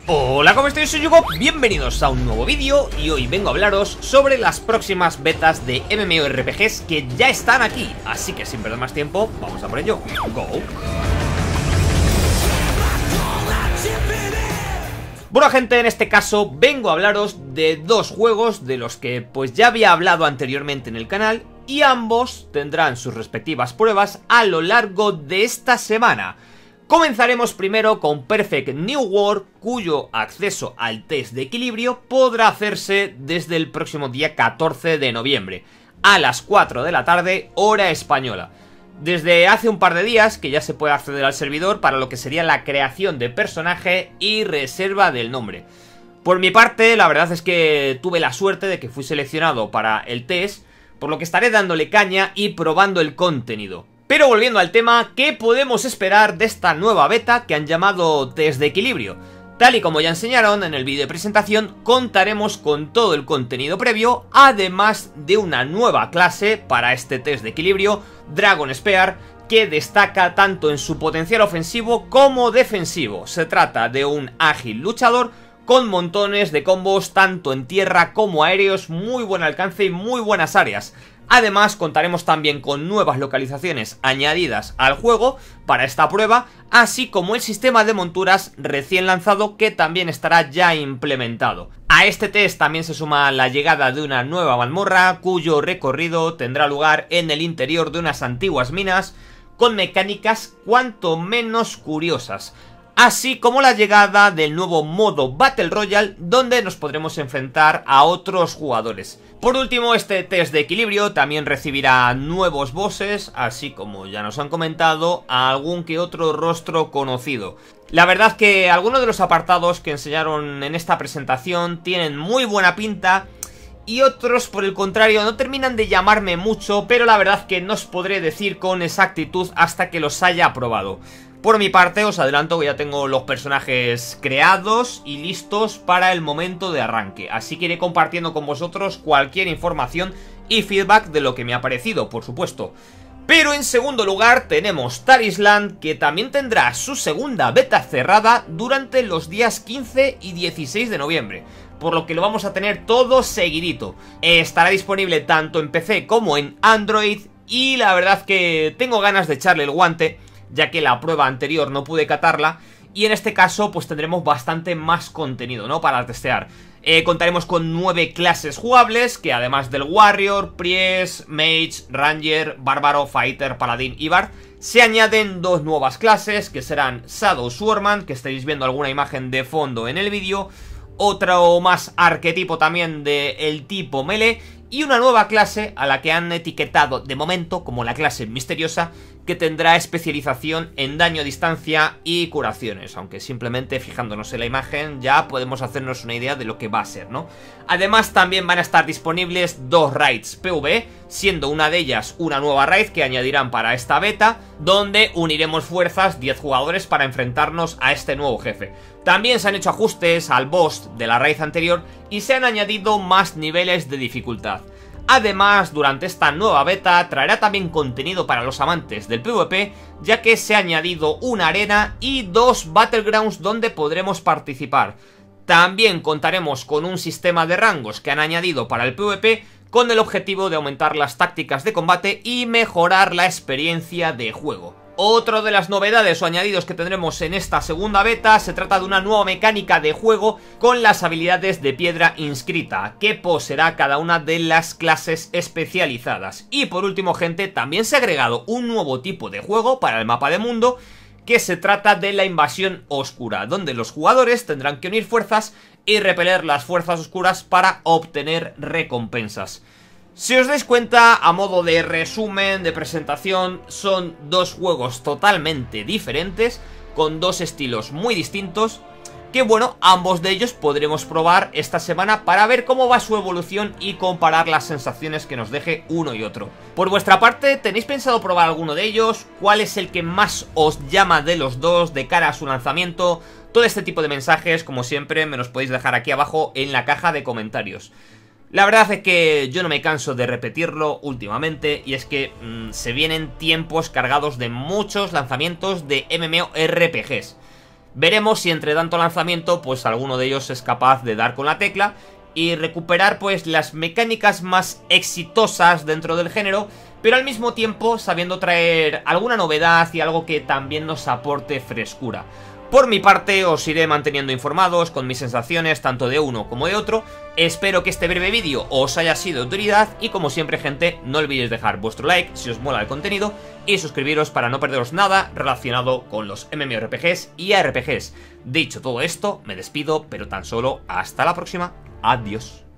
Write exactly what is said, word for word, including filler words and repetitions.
Hola, ¿cómo estáis? Soy Yugo, bienvenidos a un nuevo vídeo y hoy vengo a hablaros sobre las próximas betas de MMORPGs que ya están aquí. Así que sin perder más tiempo, vamos a por ello. Go. Bueno, gente, en este caso vengo a hablaros de dos juegos de los que pues ya había hablado anteriormente en el canal y ambos tendrán sus respectivas pruebas a lo largo de esta semana. Comenzaremos primero con Perfect New World, cuyo acceso al test de equilibrio podrá hacerse desde el próximo día catorce de noviembre, a las cuatro de la tarde, hora española. Desde hace un par de días que ya se puede acceder al servidor para lo que sería la creación de personaje y reserva del nombre. Por mi parte, la verdad es que tuve la suerte de que fui seleccionado para el test, por lo que estaré dándole caña y probando el contenido. Pero volviendo al tema, ¿qué podemos esperar de esta nueva beta que han llamado Test de Equilibrio? Tal y como ya enseñaron en el vídeo de presentación, contaremos con todo el contenido previo, además de una nueva clase para este Test de Equilibrio, Dragon Spear, que destaca tanto en su potencial ofensivo como defensivo. Se trata de un ágil luchador con montones de combos tanto en tierra como aéreos, muy buen alcance y muy buenas áreas. Además, contaremos también con nuevas localizaciones añadidas al juego para esta prueba, así como el sistema de monturas recién lanzado que también estará ya implementado. A este test también se suma la llegada de una nueva mazmorra, cuyo recorrido tendrá lugar en el interior de unas antiguas minas, con mecánicas cuanto menos curiosas, así como la llegada del nuevo modo Battle Royale, donde nos podremos enfrentar a otros jugadores. Por último, este test de equilibrio también recibirá nuevos bosses, así como ya nos han comentado, a algún que otro rostro conocido. La verdad que algunos de los apartados que enseñaron en esta presentación tienen muy buena pinta, y otros, por el contrario, no terminan de llamarme mucho, pero la verdad que no os podré decir con exactitud hasta que los haya probado. Por mi parte, os adelanto que ya tengo los personajes creados y listos para el momento de arranque, así que iré compartiendo con vosotros cualquier información y feedback de lo que me ha parecido, por supuesto. Pero en segundo lugar tenemos Tarisland, que también tendrá su segunda beta cerrada durante los días quince y dieciséis de noviembre, por lo que lo vamos a tener todo seguidito. Estará disponible tanto en P C como en Android y la verdad que tengo ganas de echarle el guante, ya que la prueba anterior no pude catarla, y en este caso pues tendremos bastante más contenido, ¿no?, para testear. Eh, contaremos con nueve clases jugables, que además del Warrior, Priest, Mage, Ranger, Bárbaro, Fighter, Paladín y Bard, se añaden dos nuevas clases, que serán Shadow Swordsman, que estaréis viendo alguna imagen de fondo en el vídeo, otro más arquetipo también del tipo melee, y una nueva clase a la que han etiquetado de momento como la clase misteriosa, que tendrá especialización en daño a distancia y curaciones, aunque simplemente fijándonos en la imagen ya podemos hacernos una idea de lo que va a ser, ¿no? Además también van a estar disponibles dos raids PvE, siendo una de ellas una nueva raid que añadirán para esta beta, donde uniremos fuerzas diez jugadores para enfrentarnos a este nuevo jefe. También se han hecho ajustes al boss de la raid anterior y se han añadido más niveles de dificultad. Además, durante esta nueva beta traerá también contenido para los amantes del PvP, ya que se ha añadido una arena y dos Battlegrounds donde podremos participar. También contaremos con un sistema de rangos que han añadido para el PvP, con el objetivo de aumentar las tácticas de combate y mejorar la experiencia de juego. Otra de las novedades o añadidos que tendremos en esta segunda beta se trata de una nueva mecánica de juego con las habilidades de piedra inscrita, que poseerá cada una de las clases especializadas. Y por último, gente, también se ha agregado un nuevo tipo de juego para el mapa de mundo, que se trata de la invasión oscura, donde los jugadores tendrán que unir fuerzas y repeler las fuerzas oscuras para obtener recompensas. Si os dais cuenta, a modo de resumen, de presentación, son dos juegos totalmente diferentes, con dos estilos muy distintos, que bueno, ambos de ellos podremos probar esta semana para ver cómo va su evolución y comparar las sensaciones que nos deje uno y otro. Por vuestra parte, ¿tenéis pensado probar alguno de ellos? ¿Cuál es el que más os llama de los dos de cara a su lanzamiento? Todo este tipo de mensajes, como siempre, me los podéis dejar aquí abajo en la caja de comentarios. La verdad es que yo no me canso de repetirlo últimamente, y es que mmm, se vienen tiempos cargados de muchos lanzamientos de MMORPGs. Veremos si entre tanto lanzamiento pues alguno de ellos es capaz de dar con la tecla y recuperar pues las mecánicas más exitosas dentro del género, pero al mismo tiempo sabiendo traer alguna novedad y algo que también nos aporte frescura. Por mi parte os iré manteniendo informados con mis sensaciones tanto de uno como de otro. Espero que este breve vídeo os haya sido de utilidad y como siempre gente, no olvidéis dejar vuestro like si os mola el contenido y suscribiros para no perderos nada relacionado con los MMORPGs y A R P Gs. Dicho todo esto, me despido, pero tan solo hasta la próxima. Adiós.